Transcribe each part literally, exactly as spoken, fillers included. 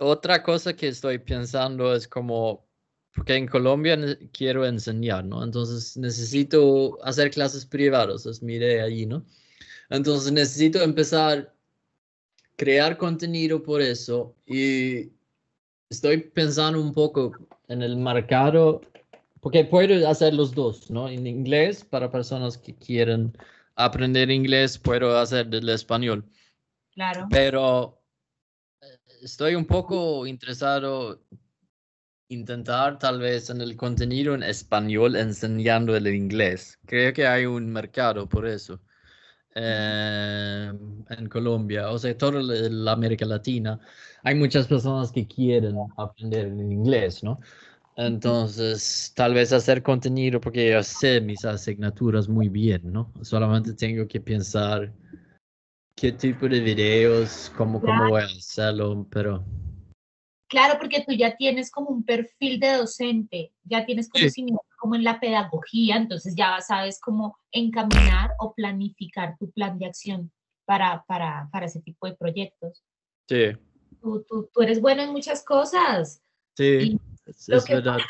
otra cosa que estoy pensando es como, porque en Colombia quiero enseñar, ¿no? Entonces necesito hacer clases privadas, es mi idea allí, ¿no? Entonces necesito empezar a crear contenido por eso y estoy pensando un poco en el mercado, porque puedo hacer los dos, ¿no? En inglés, para personas que quieren aprender inglés, puedo hacer del español. Claro. Pero estoy un poco interesado intentar tal vez en el contenido en español enseñando el inglés. Creo que hay un mercado por eso eh, en Colombia, o sea, toda la, la América Latina. Hay muchas personas que quieren aprender el inglés, ¿no? Entonces, tal vez hacer contenido porque yo sé mis asignaturas muy bien, ¿no? Solamente tengo que pensar qué tipo de videos, cómo, cómo voy a hacerlo, pero... Claro, porque tú ya tienes como un perfil de docente, ya tienes conocimiento sí. como en la pedagogía, entonces ya sabes cómo encaminar o planificar tu plan de acción para, para, para ese tipo de proyectos. Sí. Tú, tú, tú eres bueno en muchas cosas. Sí, y es, es que... verdad.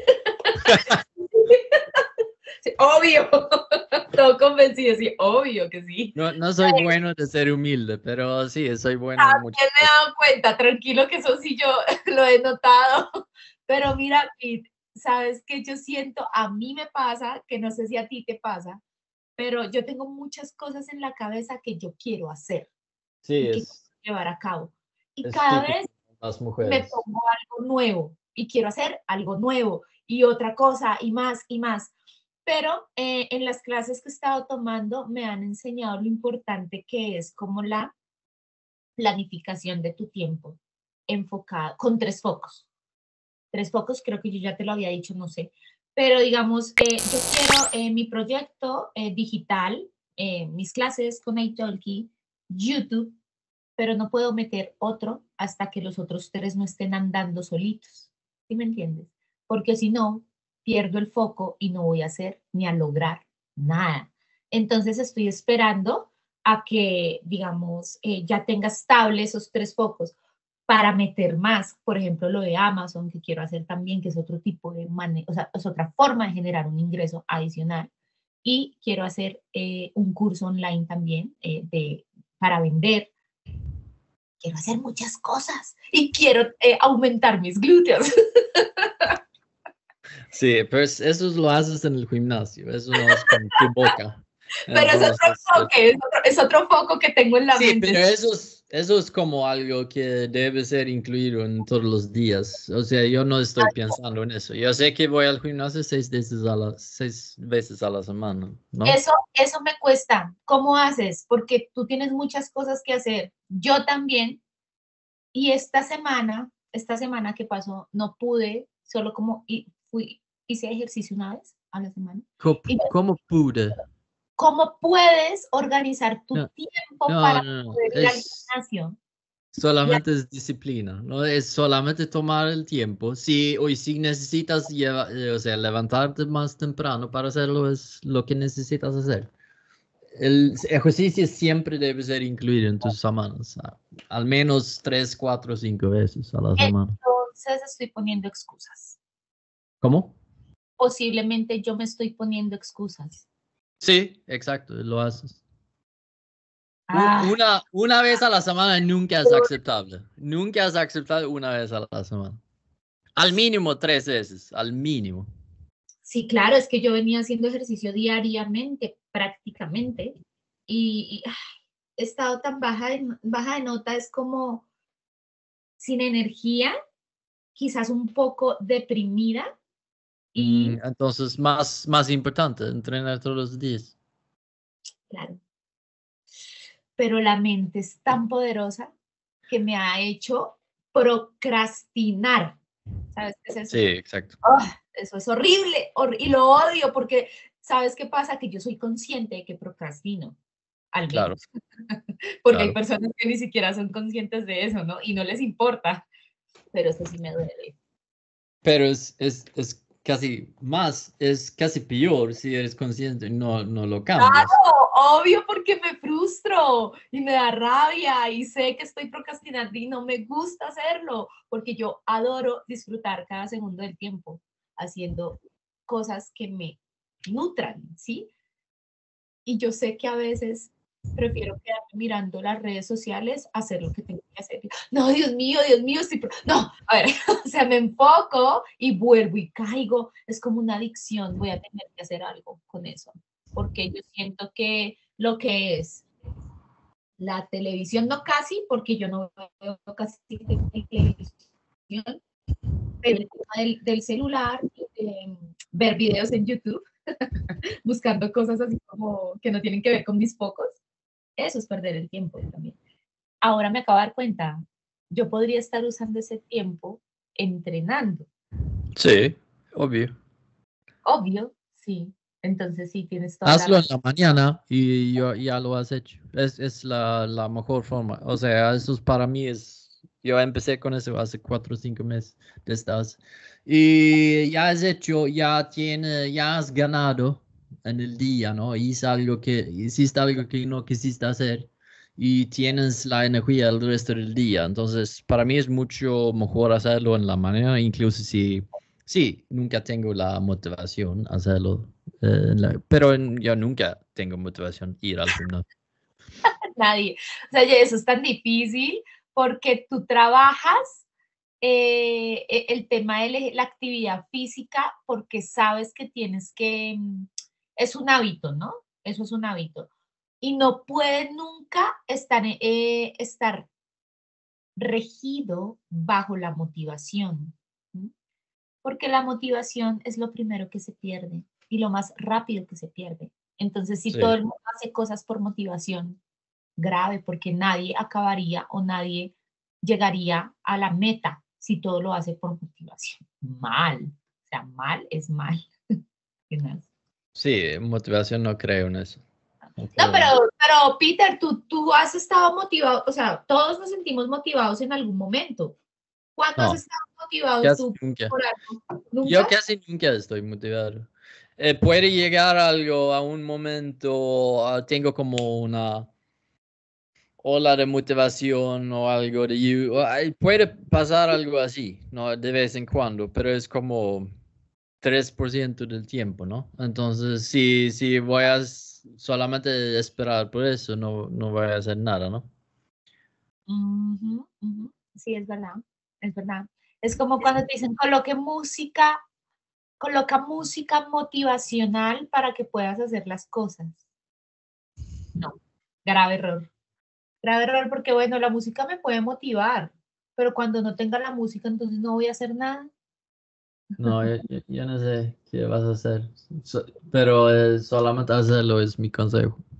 Sí, obvio, todo convencido, sí, obvio que sí. No, no soy bueno de ser humilde, pero sí, soy bueno También en muchas me he dado cuenta, tranquilo que eso sí yo lo he notado. Pero mira, Pete, sabes que yo siento, a mí me pasa, que no sé si a ti te pasa, pero yo tengo muchas cosas en la cabeza que yo quiero hacer sí, y que es, quiero llevar a cabo. Y es cada típico vez de las me mujeres. pongo algo nuevo y quiero hacer algo nuevo y otra cosa y más y más. Pero eh, en las clases que he estado tomando me han enseñado lo importante que es como la planificación de tu tiempo enfocada con tres focos. Tres focos, creo que yo ya te lo había dicho, no sé. Pero digamos, eh, yo quiero eh, mi proyecto eh, digital, eh, mis clases con italki, YouTube, pero no puedo meter otro hasta que los otros tres no estén andando solitos. ¿Sí me entiendes? Porque si no, pierdo el foco y no voy a hacer ni a lograr nada. Entonces estoy esperando a que, digamos, eh, ya tenga estable esos tres focos para meter más, por ejemplo, lo de Amazon, que quiero hacer también, que es otro tipo de manejo, o sea, es otra forma de generar un ingreso adicional. Y quiero hacer eh, un curso online también eh, de, para vender. Quiero hacer muchas cosas y quiero eh, aumentar mis glúteos. Sí, pues eso lo haces en el gimnasio, eso no es con tu boca. Pero es otro Entonces, enfoque, es otro, es otro foco que tengo en la sí, mente. pero eso es, eso es como algo que debe ser incluido en todos los días. O sea, yo no estoy pensando en eso. Yo sé que voy al gimnasio seis veces a la, seis veces a la semana, ¿no? Eso, eso me cuesta. ¿Cómo haces? Porque tú tienes muchas cosas que hacer. Yo también. Y esta semana, esta semana que pasó, no pude, solo como y fui, hice ejercicio una vez a la semana. ¿Cómo, Y cómo pude? ¿cómo puedes organizar tu No, tiempo no, para no, no. poder ir al Es gimnasio? La- solamente es disciplina, no es solamente tomar el tiempo. Si hoy si necesitas lleva- eh, o sea, levantarte más temprano para hacerlo, es lo que necesitas hacer. El ejercicio siempre debe ser incluido en tus semanas, a- al menos tres, cuatro, cinco veces a la semana. Entonces estoy poniendo excusas. ¿Cómo? Posiblemente yo me estoy poniendo excusas. Sí, exacto, lo haces. U- Ah, Una, una vez a la semana nunca es aceptable. Nunca es aceptable una vez a la semana. Al mínimo tres veces, al mínimo. sí, claro, es que yo venía haciendo ejercicio diariamente, prácticamente, y, y, ay, he estado tan baja de, baja de nota, es como sin energía, quizás un poco deprimida Mm, y, entonces, más, más importante, entrenar todos los días. claro, pero la mente es tan poderosa que me ha hecho procrastinar. ¿Sabes qué es Sí, eso? exacto. Oh, eso es horrible hor y lo odio porque, ¿sabes qué pasa? Que yo soy consciente de que procrastino, al Claro, menos. Porque hay claro. personas que ni siquiera son conscientes de eso, ¿no? Y no les importa, pero eso sí me duele. Pero es, es, es casi más, es casi peor si eres consciente y no, no lo Claro, cambias. obvio, porque me frustro y me da rabia y sé que estoy procrastinando y no me gusta hacerlo, porque yo adoro disfrutar cada segundo del tiempo haciendo cosas que me nutran, ¿sí? Y yo sé que a veces prefiero quedarme mirando las redes sociales a hacer lo que tengo que hacer. No, Dios mío, Dios mío, estoy... No, a ver, o sea, me enfoco y vuelvo y caigo. Es como una adicción, voy a tener que hacer algo con eso, porque yo siento que lo que es la televisión, no casi, porque yo no veo casi televisión, pero el tema del, del celular, eh, ver videos en YouTube, buscando cosas así como que no tienen que ver con mis focos, eso es perder el tiempo también. Ahora me acabo de dar cuenta, yo podría estar usando ese tiempo entrenando. Sí, obvio. Obvio, sí. Entonces sí, tienes toda la Hazlo en razón. la mañana y yo, ya lo has hecho. Es, es la, la mejor forma. O sea, eso es para mí es... Yo empecé con eso hace cuatro o cinco meses de estas. Y ya has hecho, ya tiene, ya has ganado en el día, ¿no? Hice algo que, hiciste algo que no quisiste hacer y tienes la energía el resto del día. Entonces, para mí es mucho mejor hacerlo en la mañana, incluso si, sí, nunca tengo la motivación a hacerlo. Eh, la- pero en- yo nunca tengo motivación ir al gimnasio. Nadie. O sea, ya eso es tan difícil porque tú trabajas eh, e- el tema de la la actividad física porque sabes que tienes que, mm, es un hábito, ¿no? Eso es un hábito. Y no puede nunca estar, eh, estar regido bajo la motivación, ¿m? Porque la motivación es lo primero que se pierde y lo más rápido que se pierde. Entonces, si todo Sí, el mundo hace cosas por motivación, grave, porque nadie acabaría o nadie llegaría a la meta si todo lo hace por motivación. Mal, o sea, mal es mal. No, sí, motivación no creo en eso. No creo pero, en- pero Peter, tú, tú has estado motivado, o sea, todos nos sentimos motivados en algún momento. ¿Cuándo has No, estado motivado casi tú nunca. por algo? Yo ¿Nunca? casi nunca estoy motivado. Eh, puede llegar algo a un momento, ah, tengo como una ola de motivación o algo de you- o, ay, puede pasar algo así, ¿no? De vez en cuando, pero es como tres por ciento del tiempo, ¿no? Entonces, si, si voy a s- solamente esperar por eso, no, no voy a hacer nada, ¿no? Ujú, ujú. Sí, es verdad, es verdad. Es como cuando te dicen coloque música, coloca música motivacional para que puedas hacer las cosas. No, grave error. Grave error porque, bueno, la música me puede motivar, pero cuando no tenga la música, entonces no voy a hacer nada. No, yo, yo- yo no sé qué vas a hacer, So- pero eh, solamente hacerlo es mi consejo.